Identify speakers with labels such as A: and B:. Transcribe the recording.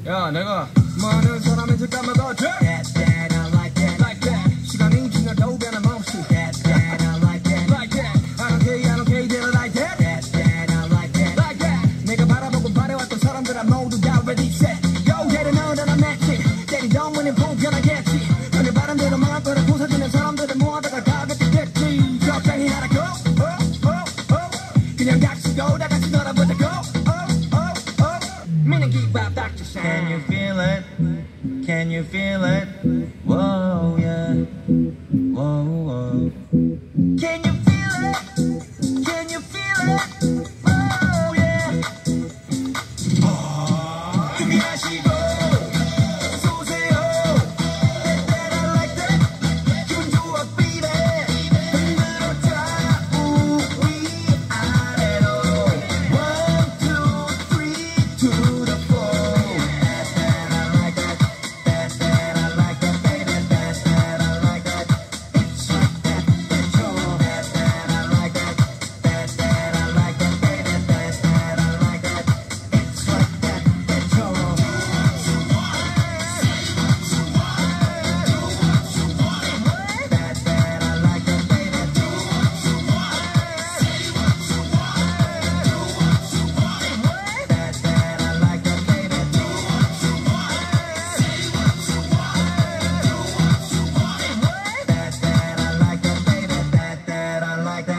A: 야 내가 많은 사람의 잠깐만 더 That that I like that like that 시간이 지나도 변함없이 That that I like that like that I don't care that I like that That that I like that like that 내가 바라보고 바래왔던 사람들아 모두 다 ready set Go get it now that I'm at it 때리던 문은 불편하겠지 너네 바람대로 망할 거라 부서지는 사람들을 모아다가 가볍게 됐지 적당히 하라고 그냥 닥치고 다 같이 놀아보자고 Can you feel it? Can you feel it? Whoa, yeah. Whoa, whoa. Can you